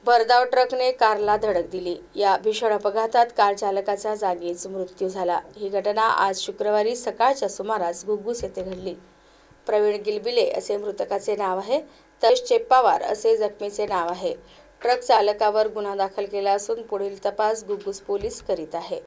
भरधाव ट्रकने कारला धडक दिली। या भीषण अपघातात कार चालकाचा जागीच मृत्यू झाला। ही घटना आज शुक्रवारी सकाळच्या सुमारास घुग्गुस येथे घडली। प्रवीण गिलबिले असे मृतकाचे नाव आहे, तर चेप्पावार असे जखमीचे नाव आहे। ट्रक चालकावर गुन्हा दाखल केला असून पुढील तपास घुग्गुस पोलीस करीत आहे।